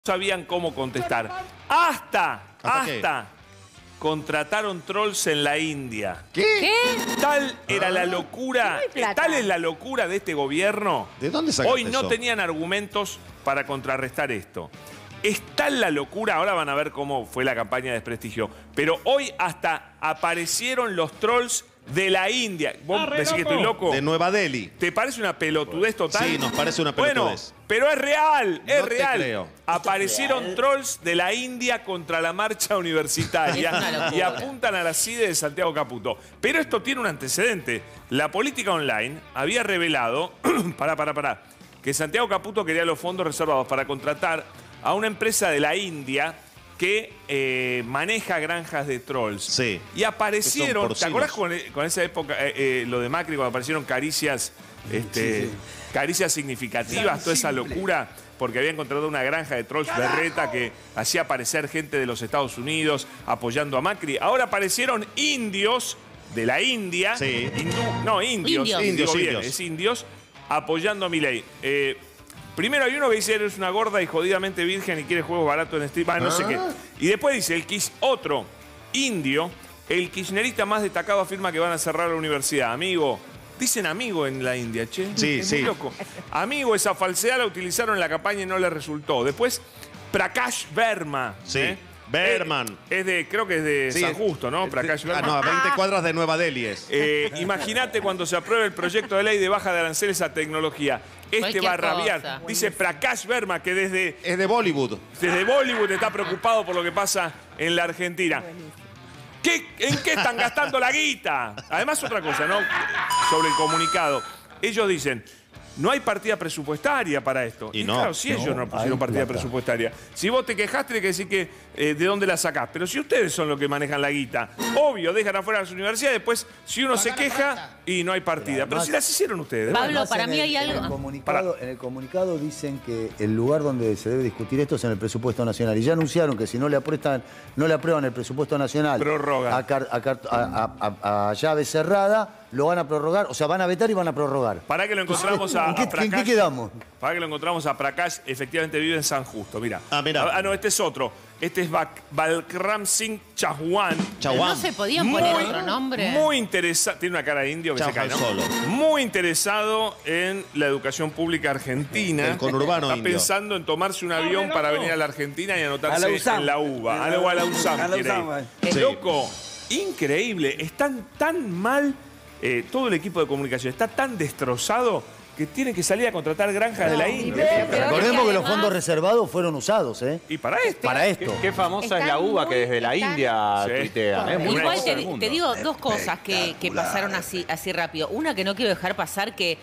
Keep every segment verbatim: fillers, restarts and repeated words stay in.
sabían cómo contestar. Hasta, ¿Hasta hasta contrataron trolls en la India. ¿Qué? ¿Qué? Tal era la locura, No hay plata. tal es la locura de este gobierno. ¿De dónde sacaste Hoy no eso? tenían argumentos para contrarrestar esto. Es tal la locura, ahora van a ver cómo fue la campaña de desprestigio, pero hoy hasta aparecieron los trolls de la India. ¿Vos Ah, decís que estoy loco? De Nueva Delhi. ¿Te parece una pelotudez total? Sí, nos parece una Bueno, pelotudez. pero es real, es No te real. creo. Aparecieron trolls de la India contra la marcha universitaria Es una locura. y apuntan a la C I D E de Santiago Caputo. Pero esto tiene un antecedente. La política online había revelado, pará, pará, pará, que Santiago Caputo quería los fondos reservados para contratar a una empresa de la India que eh, maneja granjas de trolls. Sí. Y aparecieron, Que ¿te son acordás porcinos. con, con esa época, eh, eh, lo de Macri, cuando aparecieron caricias, este, Sí, sí. caricias significativas, toda esa locura, porque había encontrado una granja de trolls berreta que hacía aparecer gente de los Estados Unidos apoyando a Macri? Ahora aparecieron indios de la India, Sí. hindú- no, indios, Indios. digo Indios, bien, indios. es indios, apoyando a Milei. Eh, Primero hay uno que dice eres una gorda y jodidamente virgen y quiere juegos baratos en Steam, ah, no sé qué. Y después dice el Kiss, otro indio, el kirchnerista más destacado afirma que van a cerrar la universidad. Amigo, dicen amigo en la India, che. Sí, es sí. muy loco. Amigo, esa falsedad la utilizaron en la campaña y no le resultó. Después, Prakash Verma. Sí, ¿eh? Berman. Es, es de, creo que es de Sí, San es- Justo, ¿no? Prakash Ah, Verma. no, a veinte cuadras de Nueva Delhi es. Eh, Imagínate cuando se apruebe el proyecto de ley de baja de aranceles a tecnología. Este Cualquier va a rabiar. cosa. Dice Prakash Verma que desde, Es de Bollywood. desde Bollywood está preocupado por lo que pasa en la Argentina. ¿Qué, ¿En qué están gastando la guita? Además, otra cosa, ¿no? Sobre el comunicado. Ellos dicen, no hay partida presupuestaria para esto. Y Y, no. claro, si ellos no pusieron hay partida plata. presupuestaria. Si vos te quejaste, hay que decir que eh, de dónde la sacás. Pero si ustedes son los que manejan la guita, obvio, dejan afuera las universidades, después, si uno se queja, y no hay partida. Pero además- si las hicieron ustedes. Pablo, Además, para en mí el- hay en algo- el, comunicado, en el comunicado dicen que el lugar donde se debe discutir esto es en el presupuesto nacional. Y ya anunciaron que si no le aprueban, no le aprueban el presupuesto nacional Prorrogan. a, car- a car- a- a- a llave cerrada, lo van a prorrogar. O sea, van a vetar y van a prorrogar. Para que lo encontramos a, ¿En qué, a en qué Prakash. quedamos? Para que lo encontramos a Prakash, efectivamente vive en San Justo, mira. Ah, mirá. Ah, no, este es otro. Este es Bak- Balkram Singh Chauhan. Pero Chaguán. no se podían poner otro nombre. Muy interesado, tiene una cara de indio que se cae, Chauhan ¿no? solo. Muy interesado en la educación pública argentina. El conurbano Está indio. pensando en tomarse un avión para venir a la Argentina y A la anotarse USAM. en la UBA. A la, a la USAM, A la quiere USAM, ir. eh. Es Sí. loco, increíble. Están tan mal, eh, todo el equipo de comunicación está tan destrozado que tienen que salir a contratar granjas de la India. Recordemos que los además- fondos reservados fueron usados, ¿eh? Y para esto. Para esto. Qué famosa es Están la uva muy- que desde la están- India Sí. tuitea. ¿eh? Muy Igual famosa te, del mundo. te digo dos cosas que, que pasaron así, así rápido. Una que no quiero dejar pasar, que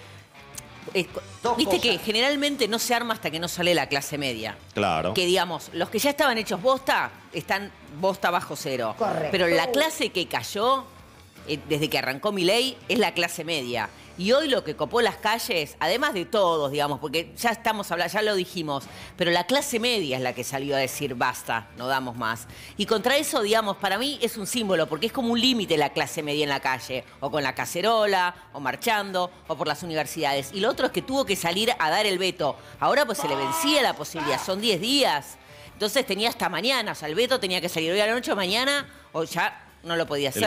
eh, viste que generalmente no se arma hasta que no sale la clase media. Claro. Que digamos, los que ya estaban hechos bosta, están bosta bajo cero. Correcto. Pero la clase que cayó, eh, desde que arrancó Milei, es la clase media. Y hoy lo que copó las calles, además de todos, digamos, porque ya estamos hablando, ya lo dijimos, pero la clase media es la que salió a decir basta, no damos más. Y contra eso, digamos, para mí es un símbolo, porque es como un límite la clase media en la calle, o con la cacerola, o marchando, o por las universidades. Y lo otro es que tuvo que salir a dar el veto. Ahora pues se le vencía la posibilidad, son diez días. Entonces tenía hasta mañana, o sea, el veto tenía que salir hoy a la noche o mañana, o ya no lo podía hacer.